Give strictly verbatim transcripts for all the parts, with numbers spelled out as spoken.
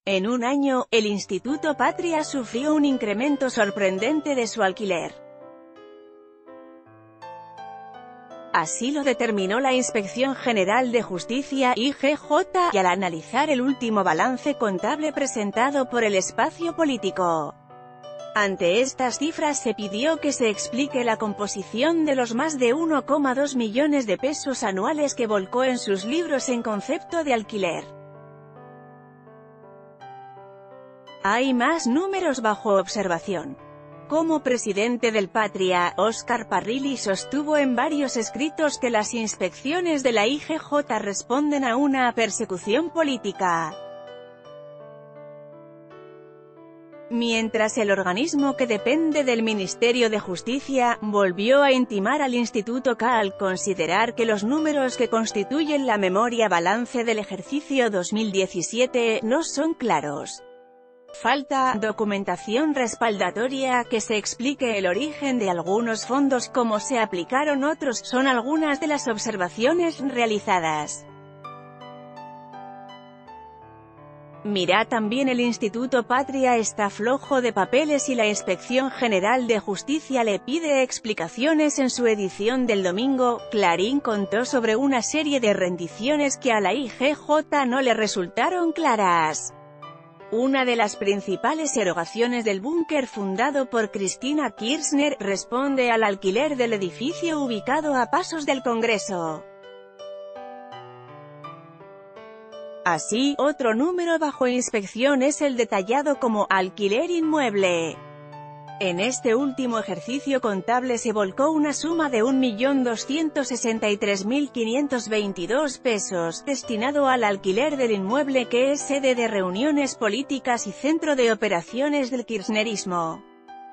En un año, el Instituto Patria sufrió un incremento sorprendente de su alquiler. Así lo determinó la Inspección General de Justicia, I G J, y al analizar el último balance contable presentado por el espacio político. Ante estas cifras se pidió que se explique la composición de los más de uno coma dos millones de pesos anuales que volcó en sus libros en concepto de alquiler. Hay más números bajo observación. Como presidente del Patria, Óscar Parrilli sostuvo en varios escritos que las inspecciones de la I G J responden a una persecución política. Mientras el organismo que depende del Ministerio de Justicia, volvió a intimar al Instituto K al considerar que los números que constituyen la memoria balance del ejercicio dos mil diecisiete no son claros. Falta documentación respaldatoria que se explique el origen de algunos fondos, cómo se aplicaron otros, son algunas de las observaciones realizadas. Mira también el Instituto Patria está flojo de papeles y la Inspección General de Justicia le pide explicaciones. En su edición del domingo, Clarín contó sobre una serie de rendiciones que a la I G J no le resultaron claras. Una de las principales erogaciones del búnker fundado por Cristina Kirchner responde al alquiler del edificio ubicado a pasos del Congreso. Así, otro número bajo inspección es el detallado como alquiler inmueble. En este último ejercicio contable se volcó una suma de un millón doscientos sesenta y tres mil quinientos veintidós pesos, destinado al alquiler del inmueble que es sede de reuniones políticas y centro de operaciones del kirchnerismo.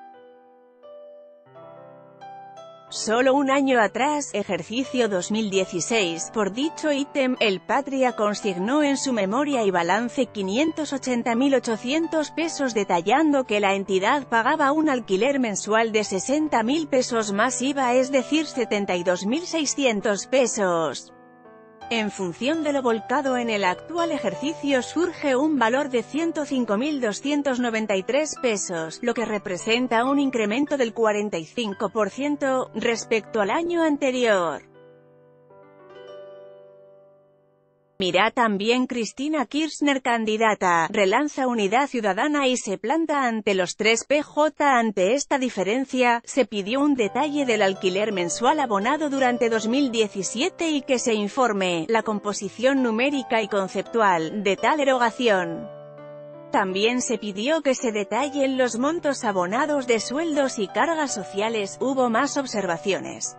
Solo un año atrás, ejercicio dos mil dieciséis, por dicho ítem, el Patria consignó en su memoria y balance quinientos ochenta mil ochocientos pesos detallando que la entidad pagaba un alquiler mensual de sesenta mil pesos más I V A, es decir setenta y dos mil seiscientos pesos. En función de lo volcado en el actual ejercicio surge un valor de ciento cinco mil doscientos noventa y tres pesos, lo que representa un incremento del cuarenta y cinco por ciento respecto al año anterior. Mira también Cristina Kirchner candidata, relanza Unidad Ciudadana y se planta ante los tres P J. Ante esta diferencia, se pidió un detalle del alquiler mensual abonado durante dos mil diecisiete y que se informe la composición numérica y conceptual de tal erogación. También se pidió que se detallen los montos abonados de sueldos y cargas sociales. Hubo más observaciones.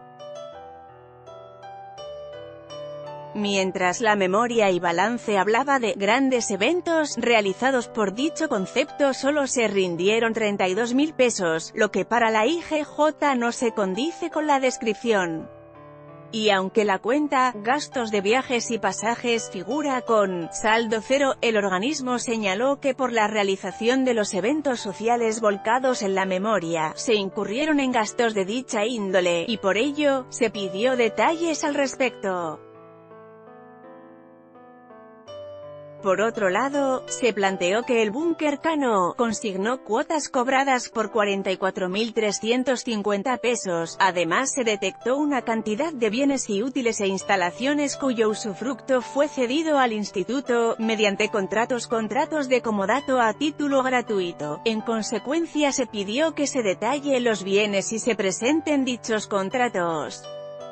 Mientras la memoria y balance hablaba de grandes eventos realizados por dicho concepto, solo se rindieron treinta y dos mil pesos, lo que para la I G J no se condice con la descripción. Y aunque la cuenta gastos de viajes y pasajes figura con saldo cero, el organismo señaló que por la realización de los eventos sociales volcados en la memoria, se incurrieron en gastos de dicha índole, y por ello, se pidió detalles al respecto. Por otro lado, se planteó que el búnker Cano consignó cuotas cobradas por cuarenta y cuatro mil trescientos cincuenta pesos, además se detectó una cantidad de bienes y útiles e instalaciones cuyo usufructo fue cedido al instituto, mediante contratos contratos de comodato a título gratuito. En consecuencia se pidió que se detalle los bienes y se presenten dichos contratos.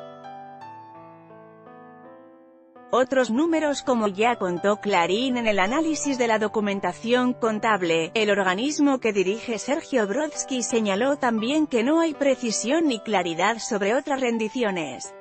Otros números. Como ya contó Clarín en el análisis de la documentación contable, el organismo que dirige Sergio Brodsky señaló también que no hay precisión ni claridad sobre otras rendiciones.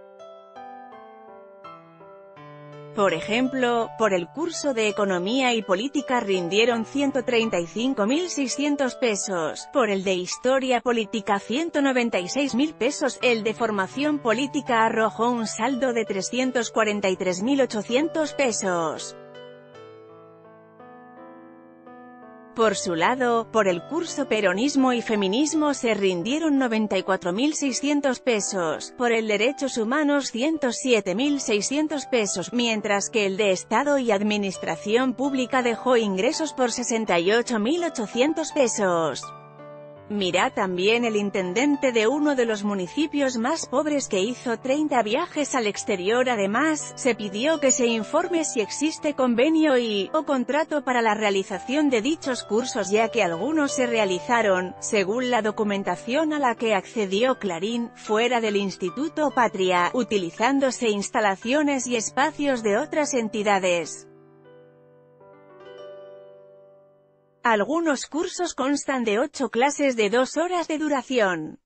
Por ejemplo, por el curso de Economía y Política rindieron ciento treinta y cinco mil seiscientos pesos, por el de Historia Política ciento noventa y seis mil pesos, el de Formación Política arrojó un saldo de trescientos cuarenta y tres mil ochocientos pesos. Por su lado, por el curso Peronismo y Feminismo se rindieron noventa y cuatro mil seiscientos pesos, por el Derechos Humanos ciento siete mil seiscientos pesos, mientras que el de Estado y Administración Pública dejó ingresos por sesenta y ocho mil ochocientos pesos. Mira también el intendente de uno de los municipios más pobres que hizo treinta viajes al exterior. Además, se pidió que se informe si existe convenio y, o contrato para la realización de dichos cursos, ya que algunos se realizaron, según la documentación a la que accedió Clarín, fuera del Instituto Patria, utilizándose instalaciones y espacios de otras entidades. Algunos cursos constan de ocho clases de dos horas de duración.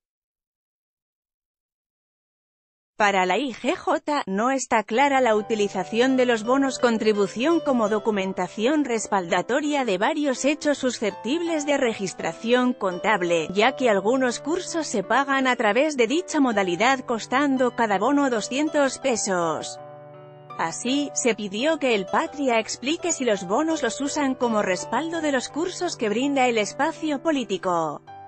Para la I G J, no está clara la utilización de los bonos contribución como documentación respaldatoria de varios hechos susceptibles de registración contable, ya que algunos cursos se pagan a través de dicha modalidad costando cada bono doscientos pesos. Así, se pidió que el Patria explique si los bonos los usan como respaldo de los cursos que brinda el espacio político.